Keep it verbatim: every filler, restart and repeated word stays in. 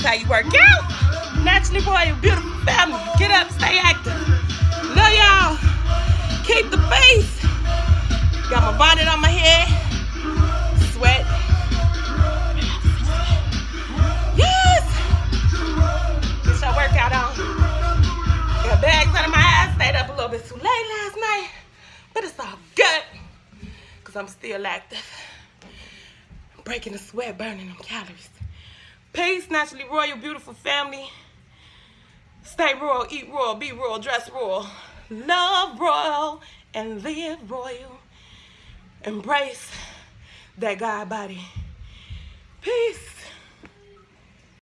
how you work out. Naturally royal, beautiful family. Get up, stay active. Love y'all. Keep the faith. Got my bonnet on my head. Sweat. Yes. Get your workout on. Got bags under my eyes. Stayed up a little bit too late last night. But it's all good. Because I'm still active. Breaking the sweat, burning them calories. Peace, naturally royal, beautiful family. Stay royal, eat royal, be royal, dress royal. Love royal and live royal. Embrace that God body. Peace.